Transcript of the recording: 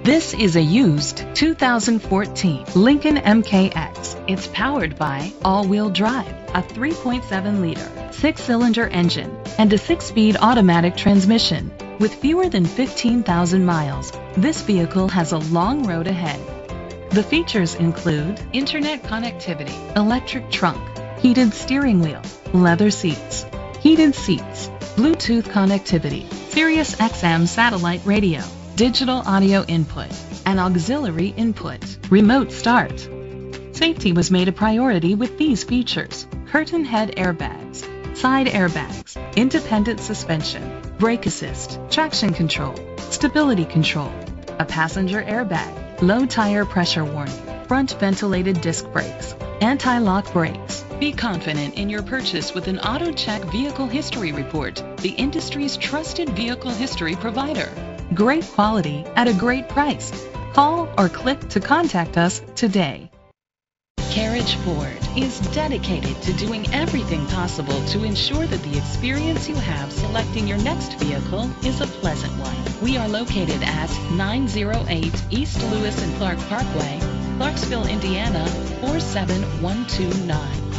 This is a used 2014 Lincoln MKX. It's powered by all-wheel drive, a 3.7-liter, six-cylinder engine, and a six-speed automatic transmission. With fewer than 15,000 miles, this vehicle has a long road ahead. The features include internet connectivity, electric trunk, heated steering wheel, leather seats, heated seats, Bluetooth connectivity, Sirius XM satellite radio, digital audio input, and auxiliary input, remote start. Safety was made a priority with these features: curtain head airbags, side airbags, independent suspension, brake assist, traction control, stability control, a passenger airbag, low tire pressure warning, front ventilated disc brakes, anti-lock brakes. Be confident in your purchase with an AutoCheck Vehicle History Report, the industry's trusted vehicle history provider. Great quality at a great price. Call or click to contact us today. Carriage Ford is dedicated to doing everything possible to ensure that the experience you have selecting your next vehicle is a pleasant one. We are located at 908 East Lewis and Clark Parkway, Clarksville, Indiana 47129.